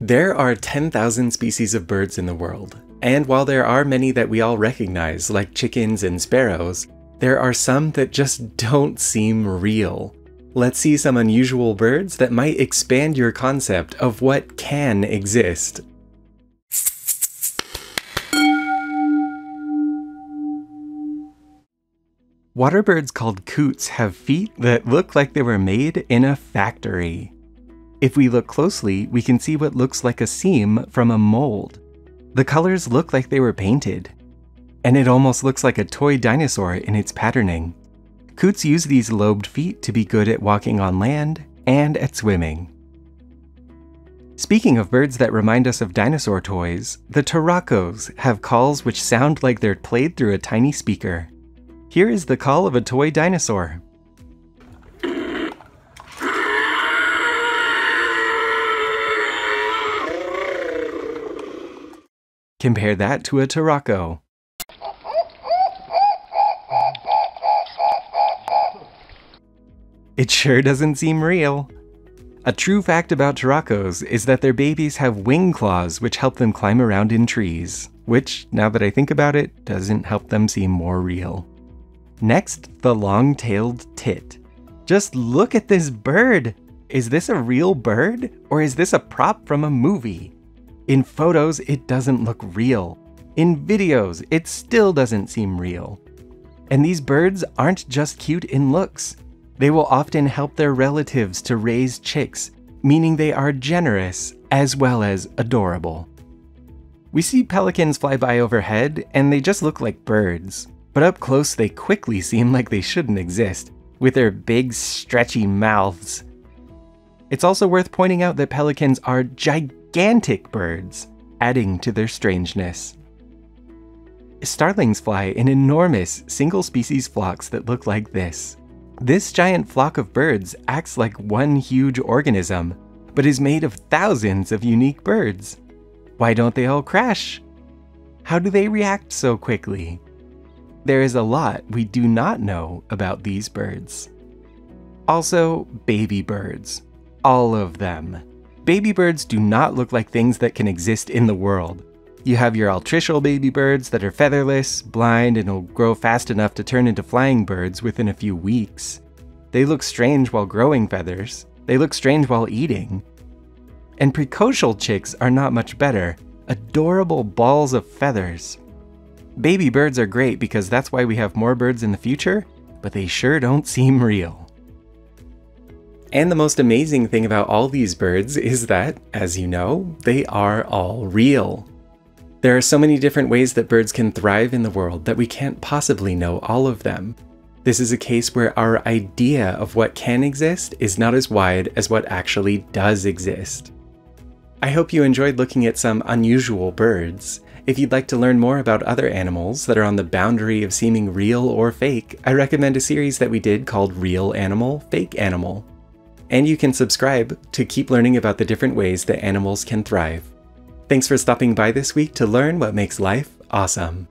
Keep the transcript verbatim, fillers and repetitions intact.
There are ten thousand species of birds in the world, and while there are many that we all recognize, like chickens and sparrows, there are some that just don't seem real. Let's see some unusual birds that might expand your concept of what can exist. Water birds called coots have feet that look like they were made in a factory. If we look closely, we can see what looks like a seam from a mold. The colors look like they were painted. And it almost looks like a toy dinosaur in its patterning. Coots use these lobed feet to be good at walking on land and at swimming. Speaking of birds that remind us of dinosaur toys, the turacos have calls which sound like they're played through a tiny speaker. Here is the call of a toy dinosaur. Compare that to a turaco. It sure doesn't seem real. A true fact about turacos is that their babies have wing claws which help them climb around in trees, which, now that I think about it, doesn't help them seem more real. Next, the long-tailed tit. Just look at this bird! Is this a real bird, or is this a prop from a movie? In photos, it doesn't look real. In videos, it still doesn't seem real. And these birds aren't just cute in looks. They will often help their relatives to raise chicks, meaning they are generous as well as adorable. We see pelicans fly by overhead, and they just look like birds. But up close, they quickly seem like they shouldn't exist, with their big, stretchy mouths. It's also worth pointing out that pelicans are gigantic birds, adding to their strangeness. Starlings fly in enormous, single-species flocks that look like this. This giant flock of birds acts like one huge organism, but is made of thousands of unique birds. Why don't they all crash? How do they react so quickly? There is a lot we do not know about these birds. Also, baby birds. All of them. Baby birds do not look like things that can exist in the world. You have your altricial baby birds that are featherless, blind, and will grow fast enough to turn into flying birds within a few weeks. They look strange while growing feathers. They look strange while eating. And precocial chicks are not much better. Adorable balls of feathers. Baby birds are great because that's why we have more birds in the future, but they sure don't seem real. And the most amazing thing about all these birds is that, as you know, they are all real. There are so many different ways that birds can thrive in the world that we can't possibly know all of them. This is a case where our idea of what can exist is not as wide as what actually does exist. I hope you enjoyed looking at some unusual birds. If you'd like to learn more about other animals that are on the boundary of seeming real or fake, I recommend a series that we did called Real Animal, Fake Animal. And you can subscribe to keep learning about the different ways that animals can thrive. Thanks for stopping by this week to learn what makes life awesome.